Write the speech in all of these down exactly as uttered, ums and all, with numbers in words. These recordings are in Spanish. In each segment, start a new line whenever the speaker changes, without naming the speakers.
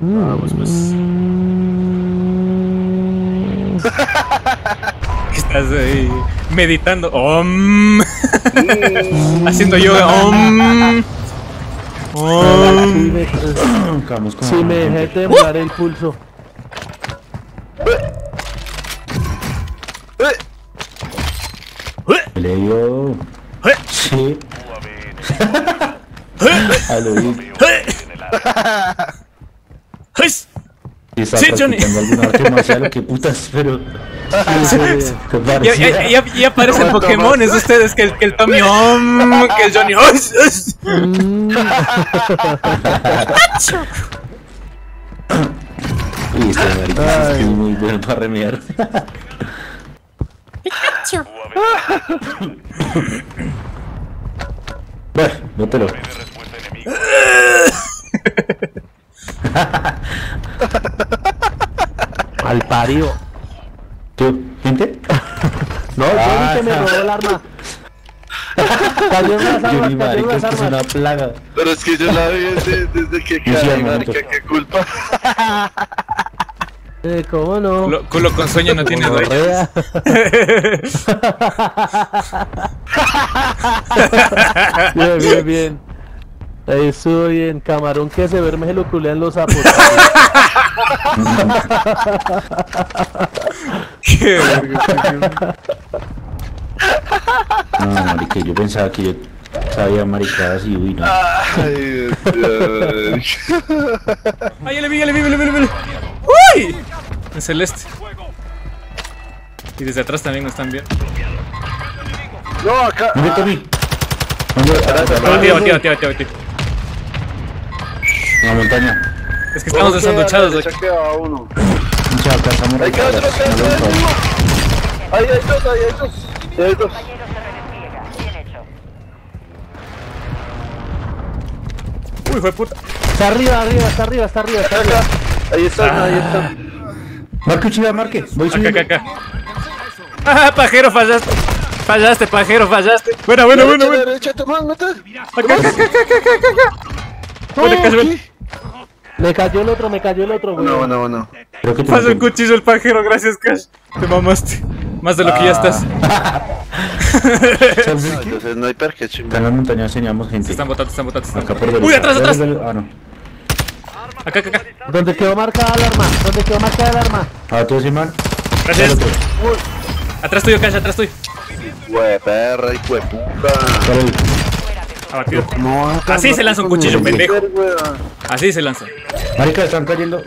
Vamos, pues. Estás ahí meditando. Om. Haciendo yoga. Om. Om.
Sí me, sí, me dejé temblar el pulso.
Le dio. Sí. A lo vi. Y está
Sí, Johnny.
practicando algún arte marcial, qué putas, pero...
Ya, ya, ya, ya aparecen Pokémones ustedes, que el, que el Tommy Om, que el Johnny Os.
Y este marica es muy bueno para remediar.
Pikachu.
Bueno, bótelo.
Al parido.
¿Tú? ¿Gente?
No, Johnny que me robó el arma. Cayó en las armas,
Johnny,
cayó en
marica,
las
es que es
armas.
una plaga.
Pero es que yo la vi desde, desde que
Yo sí,
caí,
hermanito.
marica, qué culpa.
Eh, ¿cómo no?
Lo, culo con sueño no tiene dueño.
Correa. Bien, bien, bien. Ahí estuvo bien. Camarón que se verme se lo culean los sapos.
Qué verga.
No, marica, yo pensaba que yo sabía maricadas y uy, no.
Ay, Dios.
Ay, ya le vi, ya le vi, ya le vi, ya le vi. ¡Uy! En celeste. Y desde atrás también nos están viendo.
No, acá.
¿Dónde Tommy? ¿Dónde?
Batido, batido, batido, batido, batido.
En la montaña.
Es que estamos desanduchados,
Ya
güey.
quedaba uno.
Mucha acá estamos
Ahí queda otro,
recargados.
queda otro,
No lo
mismo. Ahí hay dos, ahí hay dos. Ahí hay dos.
Compañero se repliega. Bien hecho.
Uy, fue puta.
Está arriba, arriba, está arriba, está arriba, está arriba.
Acá. Ahí está, ahí está.
Marque, chiva, marque. Voy
Acá,
subiendo.
acá, acá. ¡Ah, pajero, fallaste! Fallaste, pajero, fallaste. Buena, buena, buena, buena.
Derecha, Tomás, mete.
Acá, acá, acá, acá, acá, acá. Buena, caso, buena.
Me cayó el otro, me cayó el otro, güey.
Bueno, bueno, bueno.
Creo que te
Pasó el cuchillo el pajero, gracias, Cash. Te mamaste. Más de lo que ya estás.
¿Sabes
No,
qué?
yo soy sniper, que
Acá en
chingada.
la montaña enseñamos gente.
Se están botando, se están botando. se
Acá
están
por
botando.
derecha.
Uy, atrás, atrás.
Dale, dale. Ah, no.
Acá, acá, acá.
¿Dónde quedó marcada el arma? ¿Dónde quedó marcada el arma?
Ah, tú ese man.
Gracias.
Dale, otro.
Atrás tuyo, Cash, atrás tuyo.
Hue perra, hijo de puta.
Dale ahí.
Abatido.
No, acá
Así
no,
se lanza un
con
cuchillo,
el
pendejo.
sniper, weón.
Así se lanza.
Marica, están cayendo.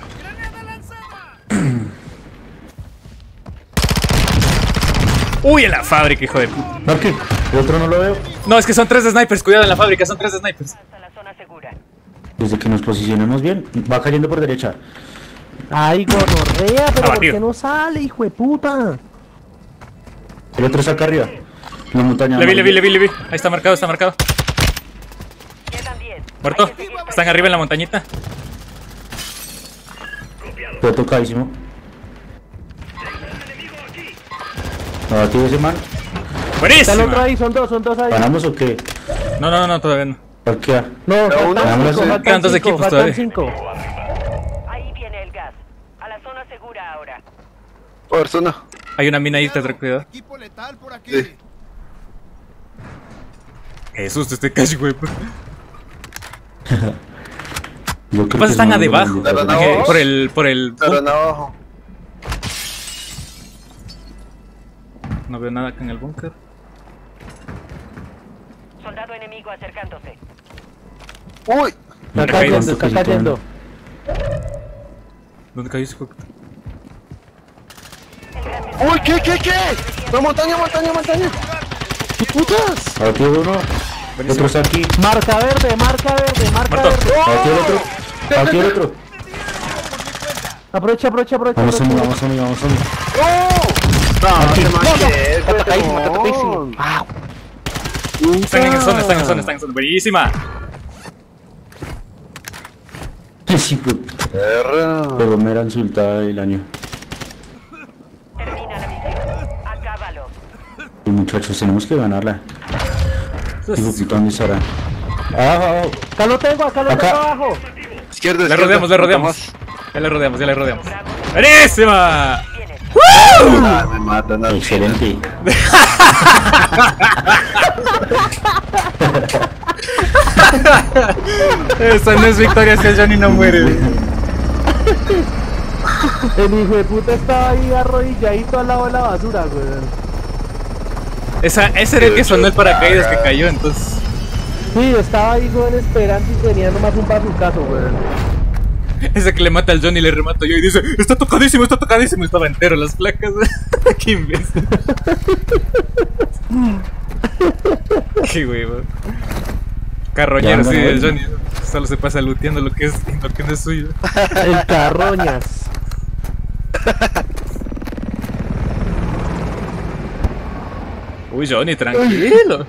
Uy, en la fábrica, hijo de puta.
Marque. El otro no lo veo.
No, es que son tres de snipers. Cuidado en la fábrica, son tres de snipers.
Hasta la zona segura.
Desde que nos posicionemos bien, va cayendo por derecha.
Ay, gonorrea, pero ¿por
Abatido.
qué no sale, hijo de puta?
El otro está acá arriba. En la montaña.
Le vi, le vi, le vi, le vi. Ahí está marcado, está marcado.
Quedan diez.
Muerto. Están arriba en la montañita.
Fue tocadísimo. Abatido ese man.
Está el otro
Buenísimo.
ahí, son dos, son dos ahí.
¿Ganamos o qué?
No, no, no, todavía no.
Parquea.
No,
uno,
faltan
vamos a
cinco,
hacer-
faltan
Quedan dos
cinco,
equipos
faltan
todavía.
cinco.
Ahí viene el gas. A la zona segura ahora.
Persona.
Hay una mina ahí, te trae cuidado.
Equipo letal por aquí.
Sí.
Qué susto este Cash, güey.
Yo creo
Capaz
que
están
es
a
un
debajo.
buen
Pero no.
Porque por el, por el.
Estarán abajo.
No veo nada acá en el búnker.
Soldado enemigo acercándose.
Uy.
Está
¿Dónde
cayendo,
caíste?
está cayendo.
¿Dónde cayó ese hijo de puta?
Uy, ¿qué, qué, qué? No, montaña, montaña, montaña. ¿Qué putas?
Abatido uno. El otro está aquí.
Marca verde, marca verde, marca
Muerto.
verde.
Abatido el otro. Abatido el otro.
Aprovecha, aprovecha, aprovecha.
Vamos a mí,
aprovecha.
vamos a mí, vamos a mí.
No, no te manches.
Atacadísimo, atacadísimo. Ah,
Están en zona, están en zona, están en zona. Buenísima.
Sí, pero
Perra.
pero me era insultada el año.
Termina la misión. Acábalo.
Y muchachos, tenemos que ganarla. Digo, puta, ¿dónde estará? Abajo, abajo.
acá lo tengo, acá lo
Acá.
tengo abajo.
Es izquierda,
Le
izquierda.
rodeamos, le rodeamos.
Tomás.
Ya le rodeamos, ya le rodeamos. ¡Buenísima!
Ah, me matan. no.
Excelente.
Esa no es victoria si el Johnny no muere.
El hijo de puta estaba ahí arrodilladito al lado de la basura, weón.
Esa, ese era el que sonó el paracaídas que cayó, entonces.
Sí, estaba ahí, weón, esperando y tenía nomás un bazucazo, weón.
Ese que le mata al Johnny le remato yo y dice, está tocadísimo, está tocadísimo. Estaba entero las placas. Qué imbécil. Qué huevo. Carroñero,
Ya,
sí,
bueno,
el
bueno.
Johnny solo se pasa luteando lo que es, lo que no es suyo.
El carroñas.
Uy, Johnny, tranquilo.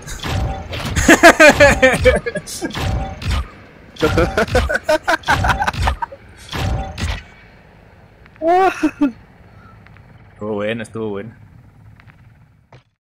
Estuvo buena, estuvo buena.